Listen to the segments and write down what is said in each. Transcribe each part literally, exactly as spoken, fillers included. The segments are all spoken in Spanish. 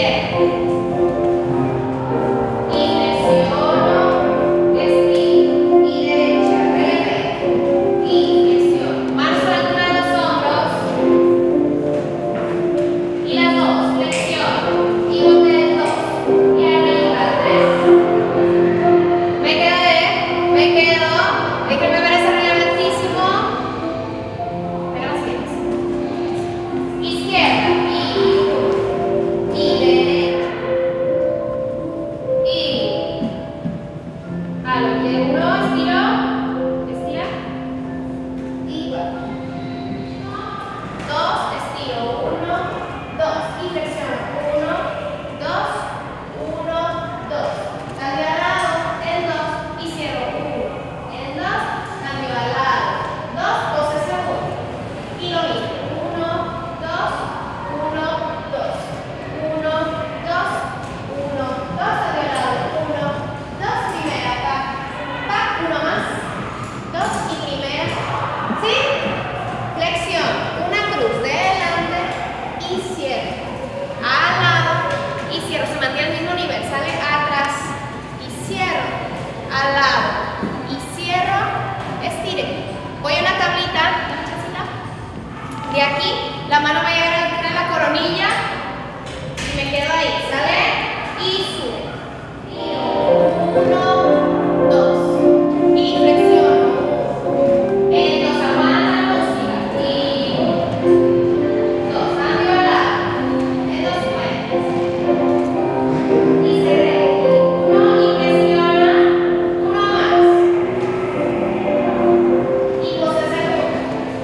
De aquí, la mano va a llegar a la coronilla y me quedo ahí, ¿sale? Y sube. Y uno, dos. Y flexiono. En dos, aguanta la música. Y dos, cambio al lado. En dos puentes. Y cerré. Uno y presiona. Uno más. Y pose segura.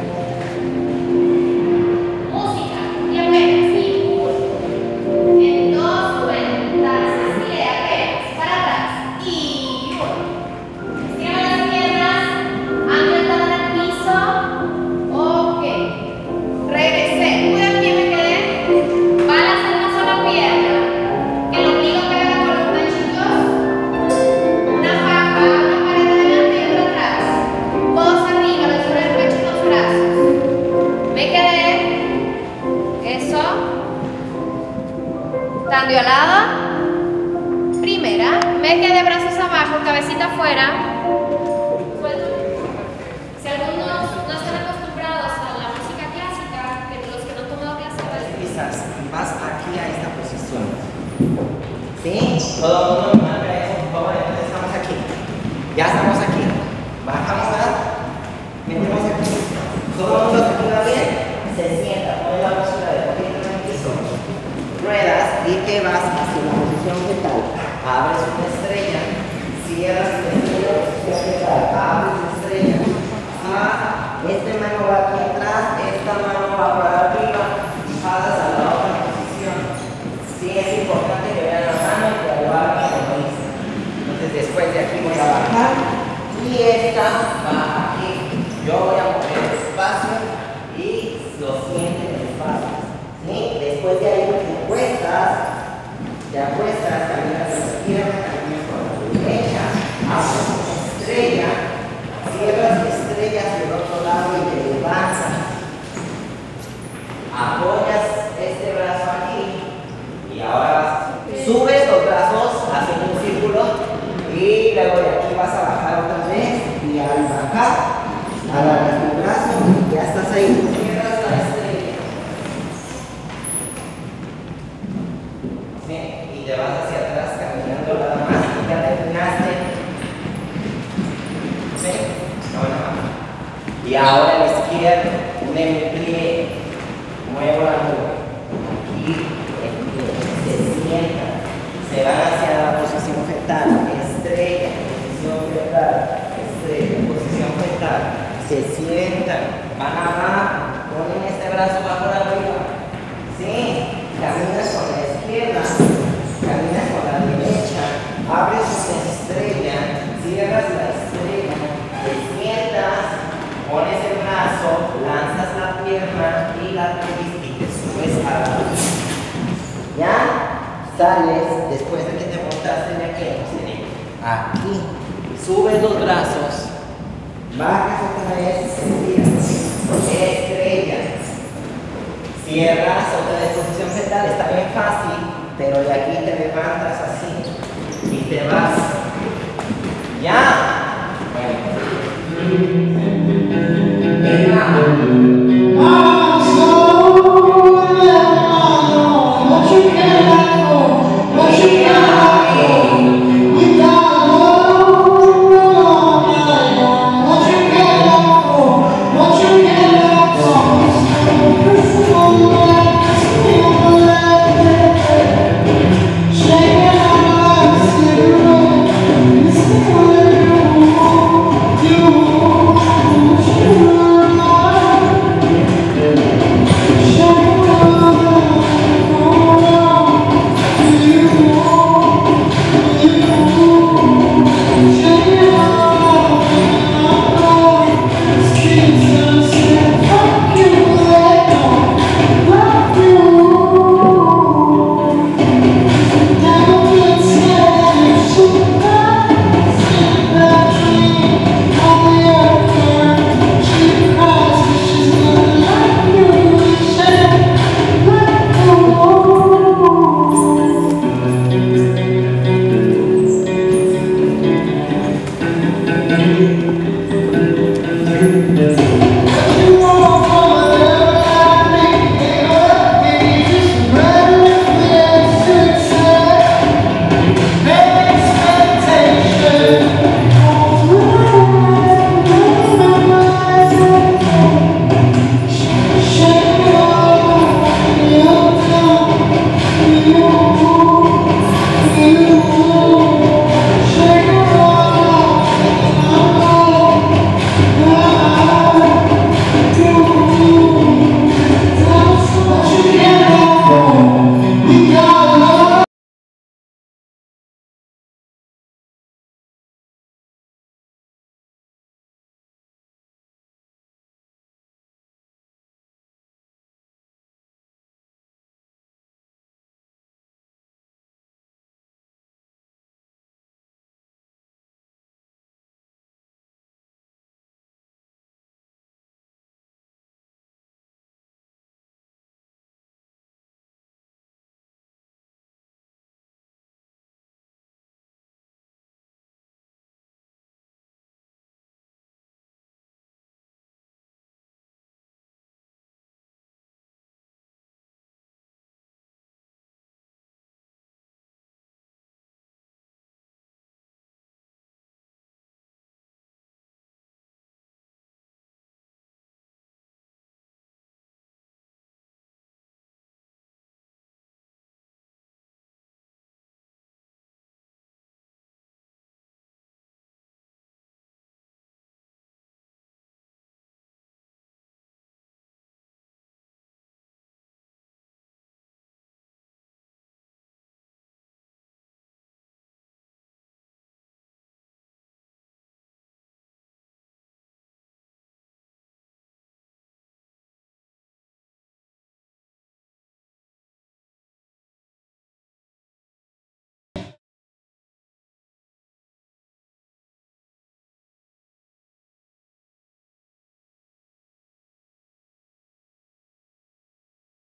Música. Y apenas. Y uno. En dos vueltas. Estire apenas. Para atrás. Y uno. Estira las piernas. Ancla en el piso. Ok. Regresé. Muy bien, me quedé. Balance en una sola pierna. Que el ombligo pega la columna, chicos. Una faja, una pared adelante y otra atrás. Codos arriba, la altura del pecho y los brazos. Me quedé. Eso. Cambio al lado. Primera. Me quedé brazos abajo, cabecita afuera. Suelto. Si algunos no están acostumbrados a la música clásica, que los que no han tomado clase de ballet, Quizás vas aquí a esta posición. ¿Sí? Todo el mundo marca eso, por favor. Entonces estamos aquí. Ya estamos aquí. Bajamos, ¿verdad? Metemos aquí. Todo el mundo aquí va bien. Se sienta, pone la postura de poquito en el piso. Ruedas y te vas hacia la posición fetal. Abres una estrella. Cierras una estrella, posición fetal. Abres una estrella. Ah, esta mano va aquí atrás, esta mano va para arriba. Pasas a la otra posición. Sí, es importante que vean la mano y que lo hagan como dice. Entonces después de aquí voy a bajar y esta va aquí. Yo voy a mover despacio y lo sienten despacio. ¿Sí? Después de ahí te acuestas, te acuestas, caminas a la izquierda, caminas por la derecha, haces una estrella, cierras la estrella hacia el otro lado y te levantas. Apoyas este brazo aquí y ahora subes los brazos haciendo un círculo y luego de aquí vas a bajar otra vez y al bajar agarras tu brazo y ya estás ahí. Cierras la estrella. ¿Sí? Y te vas hacia atrás caminando nada más y ya terminaste. ¿Sí? Ahora. Y ahora a la izquierda, un empleo. Muevo la nube. Aquí, empleo. Se sientan. Se van hacia la posición fetal. Estrella. Posición fetal. Estrella. Posición fetal. Se sientan. Van abajo. Ponen este brazo bajo la arriba. ¿Sí? Caminas con la izquierda. Caminas con la derecha. Abres una estrella. Cierras la estrella. Te sientas. Pones el brazo, lanzas la pierna y la pelvis y te subes a la vida. ¿Ya? Sales después de que te montaste en aquí, aquí. Subes los brazos, bajas otra vez, estiras. Estrella. Cierras otra vez posición fetal, está bien fácil. pero de aquí te levantas así y te vas. ¿Ya? Bueno.